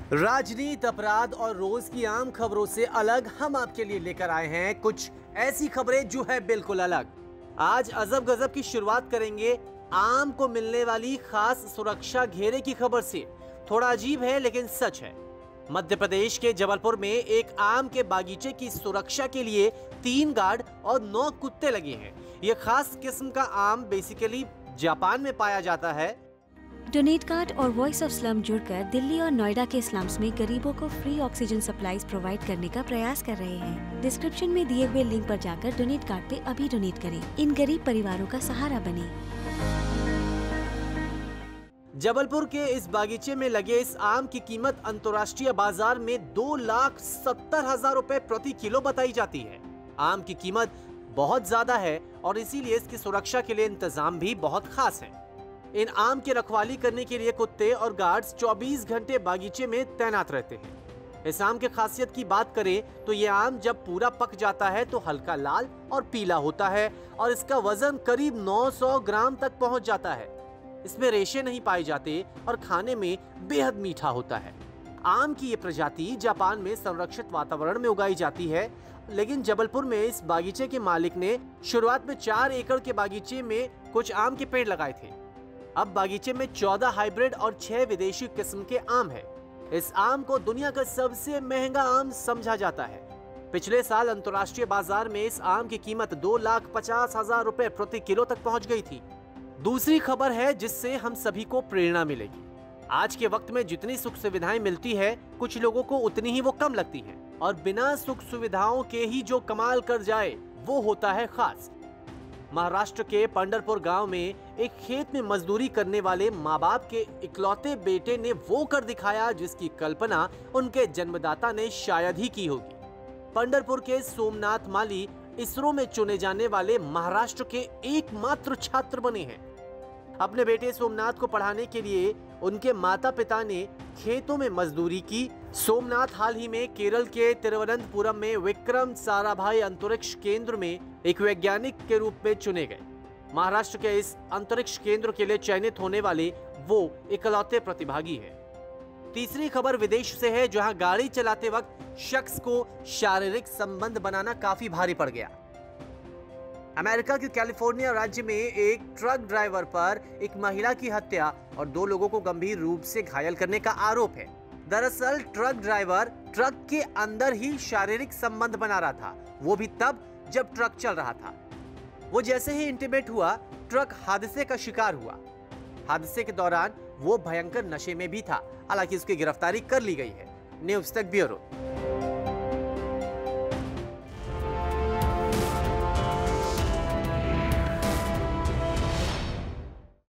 राजनीति, अपराध और रोज की आम खबरों से अलग हम आपके लिए लेकर आए हैं कुछ ऐसी खबरें जो है बिल्कुल अलग। आज अजब गजब की शुरुआत करेंगे आम को मिलने वाली खास सुरक्षा घेरे की खबर से। थोड़ा अजीब है लेकिन सच है। मध्य प्रदेश के जबलपुर में एक आम के बागीचे की सुरक्षा के लिए 3 गार्ड और 9 कुत्ते लगे हैं। यह खास किस्म का आम बेसिकली जापान में पाया जाता है। डोनेट कार्ड और वॉइस ऑफ स्लम जुड़कर दिल्ली और नोएडा के स्लम्स में गरीबों को फ्री ऑक्सीजन सप्लाईज प्रोवाइड करने का प्रयास कर रहे हैं। डिस्क्रिप्शन में दिए हुए लिंक पर जाकर डोनेट कार्ड पे अभी डोनेट करें। इन गरीब परिवारों का सहारा बने। जबलपुर के इस बागीचे में लगे इस आम की कीमत अंतर्राष्ट्रीय बाजार में 2,70,000 रुपए प्रति किलो बताई जाती है। आम की कीमत बहुत ज्यादा है और इसीलिए इसकी सुरक्षा के लिए इंतजाम भी बहुत खास है। इन आम की रखवाली करने के लिए कुत्ते और गार्ड्स 24 घंटे बागीचे में तैनात रहते हैं। इस आम की खासियत की बात करें तो ये आम जब पूरा पक जाता है तो हल्का लाल और पीला होता है और इसका वजन करीब 900 ग्राम तक पहुंच जाता है। इसमें रेशे नहीं पाए जाते और खाने में बेहद मीठा होता है। आम की ये प्रजाति जापान में संरक्षित वातावरण में उगाई जाती है, लेकिन जबलपुर में इस बागीचे के मालिक ने शुरुआत में 4 एकड़ के बागीचे में कुछ आम के पेड़ लगाए थे। अब बागीचे में 14 हाइब्रिड और 6 विदेशी किस्म के आम है। इस आम को दुनिया का सबसे महंगा आम समझा जाता है। पिछले साल अंतर्राष्ट्रीय बाजार में इस आम की कीमत 2,50,000 रुपए प्रति किलो तक पहुंच गई थी। दूसरी खबर है जिससे हम सभी को प्रेरणा मिलेगी। आज के वक्त में जितनी सुख सुविधाएं मिलती है, कुछ लोगों को उतनी ही वो कम लगती है और बिना सुख सुविधाओं के ही जो कमाल कर जाए वो होता है खास। महाराष्ट्र के पंढरपुर गांव में एक खेत में मजदूरी करने वाले माँ बाप के इकलौते बेटे ने वो कर दिखाया जिसकी कल्पना उनके जन्मदाता ने शायद ही की होगी। पंढरपुर के सोमनाथ माली इसरो में चुने जाने वाले महाराष्ट्र के एकमात्र छात्र बने हैं। अपने बेटे सोमनाथ को पढ़ाने के लिए उनके माता पिता ने खेतों में मजदूरी की। सोमनाथ हाल ही में केरल के तिरुवनंतपुरम में विक्रम साराभाई अंतरिक्ष केंद्र में एक वैज्ञानिक के रूप में चुने गए। महाराष्ट्र के इस अंतरिक्ष केंद्र के लिए चयनित होने वाले वो इकलौते प्रतिभागी हैं। तीसरी खबर विदेश से है, जहां गाड़ी चलाते वक्त शख्स को शारीरिक संबंध बनाना काफी भारी पड़ गया। अमेरिका के कैलिफोर्निया राज्य में एक ट्रक ड्राइवर पर एक महिला की हत्या और 2 लोगों को गंभीर रूप से घायल करने का आरोप है। दरअसल ट्रक ड्राइवर ट्रक के अंदर ही शारीरिक संबंध बना रहा था, वो भी तब जब ट्रक चल रहा था। वो जैसे ही इंटीमेट हुआ, ट्रक हादसे का शिकार हुआ। हादसे के दौरान वो भयंकर नशे में भी था। हालांकि उसकी गिरफ्तारी कर ली गई है। न्यूज़ तक ब्यूरो।